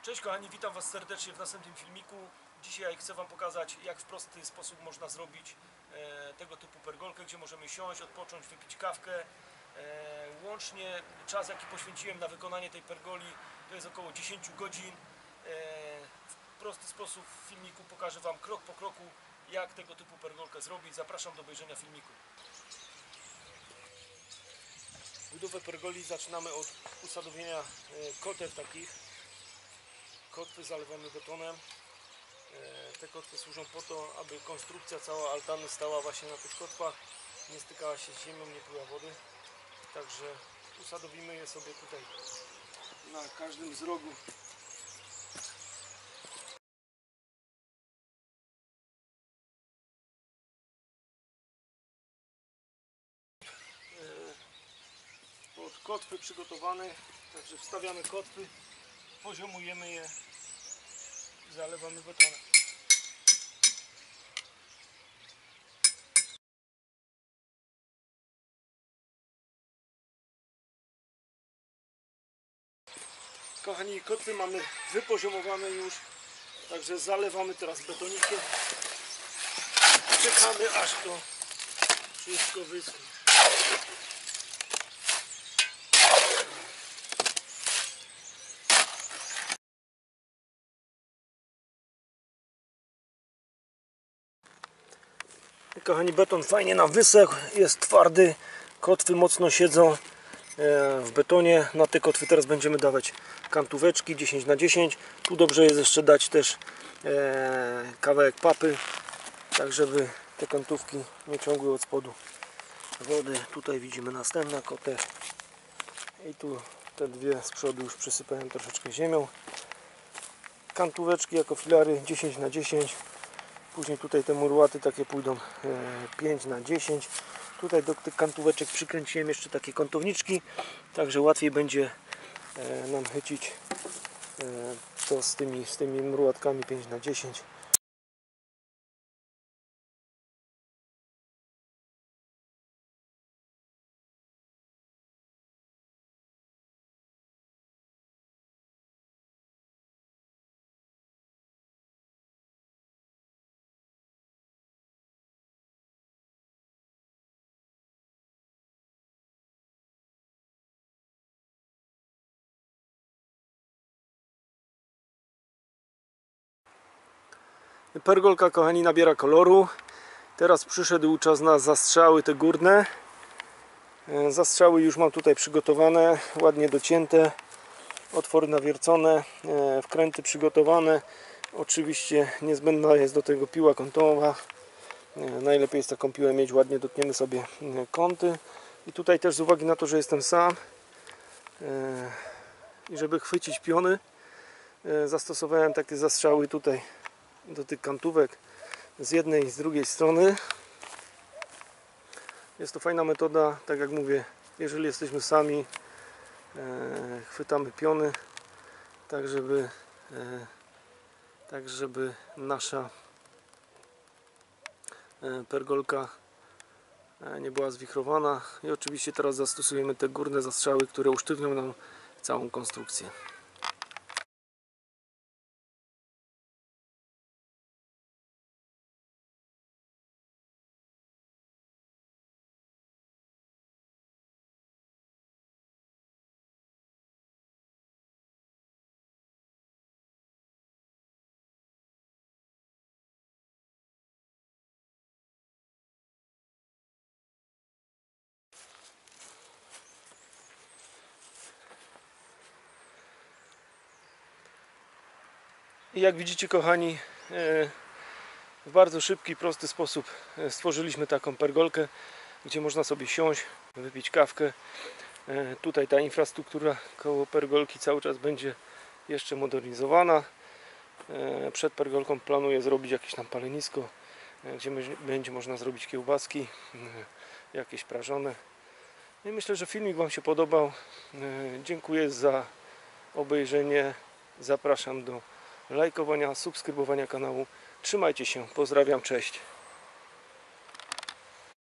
Cześć kochani, witam Was serdecznie w następnym filmiku. Dzisiaj chcę Wam pokazać, jak w prosty sposób można zrobić tego typu pergolkę, gdzie możemy siąść, odpocząć, wypić kawkę. Łącznie czas, jaki poświęciłem na wykonanie tej pergoli, to jest około 10 godzin. W prosty sposób w filmiku pokażę Wam krok po kroku, jak tego typu pergolkę zrobić. Zapraszam do obejrzenia filmiku. Budowę pergoli zaczynamy od usadowienia kotew takich. Kotwy zalewamy betonem. Te kotwy służą po to, aby konstrukcja cała altany stała właśnie na tych kotwach, nie stykała się z ziemią, nie płyła wody. Także usadowimy je sobie tutaj na każdym z rogu. Pod kotwy przygotowane, także wstawiamy kotwy, poziomujemy je i zalewamy betonem. Kochani, kotwy mamy wypoziomowane już, także zalewamy teraz betonikiem. Czekamy, aż to wszystko wyschnie. Kochani, beton fajnie nam wysechł, jest twardy, kotwy mocno siedzą w betonie. Na te kotwy teraz będziemy dawać kantóweczki 10×10. Tu dobrze jest jeszcze dać też kawałek papy, tak żeby te kantówki nie ciągły od spodu wody. Tutaj widzimy następna kotę i tu te dwie z przodu już przysypałem troszeczkę ziemią. Kantóweczki jako filary 10×10. Później tutaj te murłaty takie pójdą 5×10. Tutaj do tych kantóweczek przykręciłem jeszcze takie kątowniczki, także łatwiej będzie nam chycić to z tymi murłatkami 5×10. Pergolka, kochani, nabiera koloru. Teraz przyszedł czas na zastrzały te górne. Zastrzały już mam tutaj przygotowane, ładnie docięte, otwory nawiercone, wkręty przygotowane. Oczywiście niezbędna jest do tego piła kątowa. Najlepiej jest taką piłę mieć, ładnie dotniemy sobie kąty. I tutaj też z uwagi na to, że jestem sam i żeby chwycić piony, zastosowałem takie zastrzały tutaj do tych kantówek z jednej i z drugiej strony. Jest to fajna metoda, tak jak mówię, jeżeli jesteśmy sami, chwytamy piony, tak żeby nasza pergolka nie była zwichrowana. I oczywiście teraz zastosujemy te górne zastrzały, które usztywnią nam całą konstrukcję. I jak widzicie, kochani, w bardzo szybki, prosty sposób stworzyliśmy taką pergolkę, gdzie można sobie siąść, wypić kawkę. Tutaj ta infrastruktura koło pergolki cały czas będzie jeszcze modernizowana. Przed pergolką planuję zrobić jakieś tam palenisko, gdzie będzie można zrobić kiełbaski, jakieś prażone. I myślę, że filmik Wam się podobał. Dziękuję za obejrzenie. Zapraszam do lajkowania, subskrybowania kanału. Trzymajcie się, pozdrawiam, cześć.